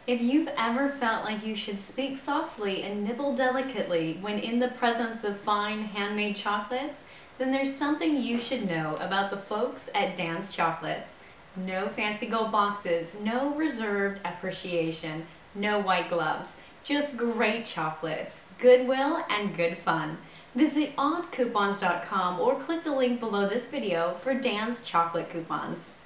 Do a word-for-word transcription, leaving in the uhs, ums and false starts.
If you've ever felt like you should speak softly and nibble delicately when in the presence of fine handmade chocolates, then there's something you should know about the folks at Dan's Chocolates. No fancy gold boxes, no reserved appreciation, no white gloves, just great chocolates, goodwill, and good fun. Visit odd coupons dot com or click the link below this video for Dan's chocolate coupons.